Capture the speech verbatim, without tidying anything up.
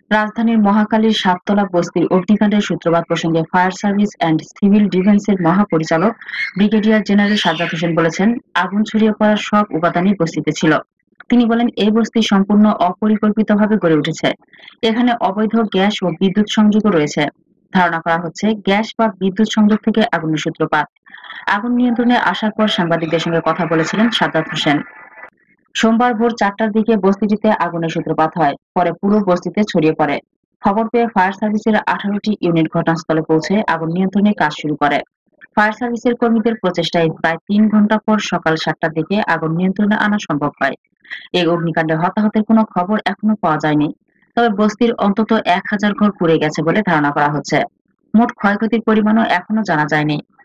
রাজধানীর মহাখালীর সাততলা বস্তির অগ্নিকাণ্ডের সূত্রপাত প্রসঙ্গে ফায়ার সার্ভিস অ্যান্ড সিভিল ডিফেন্সের মহাপরিচালক ব্রিগেডিয়ার জেনারেল সাজ্জাদ হোসেন বলেছেন, আগুন ছড়িয়ে পড়ার সব উপাদানই বস্তিতে ছিল। তিনি বলেন, এই বস্তি সম্পূর্ণ অপরিকল্পিতভাবে গড়ে উঠেছে। এখানে অবৈধ গ্যাস ও বিদ্যুৎ সংযোগও রয়েছে। ধারণা করা হচ্ছে গ্যাস বা বিদ্যুৎ সংযোগ থেকে আগুনের সূত্রপাত। আগুন নিয়ন্ত্রণে আসার পর সাংবাদিকদের সঙ্গে কথা বলেছিলেন সাজ্জাদ হোসেন। সোমবার ভোর চারটার দিকে বস্তিটিতে আগুনের সূত্রপাত হয়, পরে পুরো বস্তিতে ছড়িয়ে পড়ে। খবর পেয়ে ফায়ার সার্ভিসের আঠারোটি ইউনিট ঘটনাস্থলে পৌঁছে আগুন নিয়ন্ত্রণে কাজ শুরু করে। ফায়ার সার্ভিসের কর্মীদের প্রচেষ্টায় প্রায় তিন ঘন্টা পর সকাল সাতটার দিকে আগুন নিয়ন্ত্রণে আনা সম্ভব হয়। এই অগ্নিকাণ্ডে হতাহতের কোনো খবর এখনো পাওয়া যায়নি। তবে বস্তির অন্তত এক হাজার ঘর পুড়ে গেছে বলে ধারণা করা হচ্ছে। মোট ক্ষয়ক্ষতির পরিমাণও এখনো জানা যায়নি।